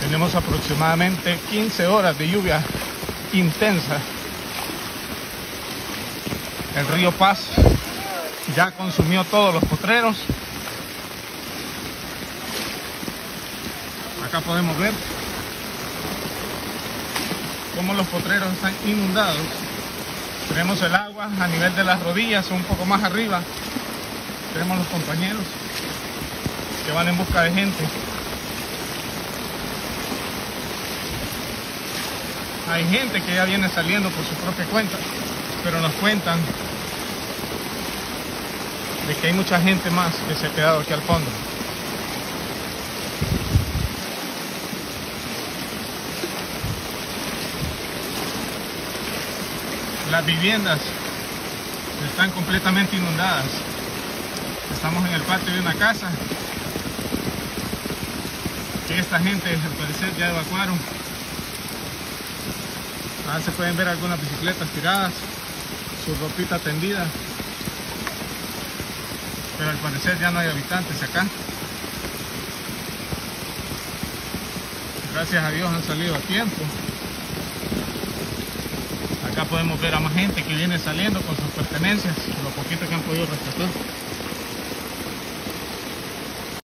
Tenemos aproximadamente 15 horas de lluvia intensa. El río Paz ya consumió todos los potreros. Acá podemos ver cómo los potreros están inundados. Tenemos el agua a nivel de las rodillas, un poco más arriba. Tenemos los compañeros que van en busca de gente. Hay gente que ya viene saliendo por su propia cuenta, pero nos cuentan de que hay mucha gente más que se ha quedado aquí al fondo. Las viviendas están completamente inundadas. Estamos en el patio de una casa que esta gente al parecer ya evacuaron. Se pueden ver algunas bicicletas tiradas, su ropita tendida, pero al parecer ya no hay habitantes acá. Gracias a Dios han salido a tiempo. Acá podemos ver a más gente que viene saliendo con sus pertenencias, lo poquito que han podido rescatar.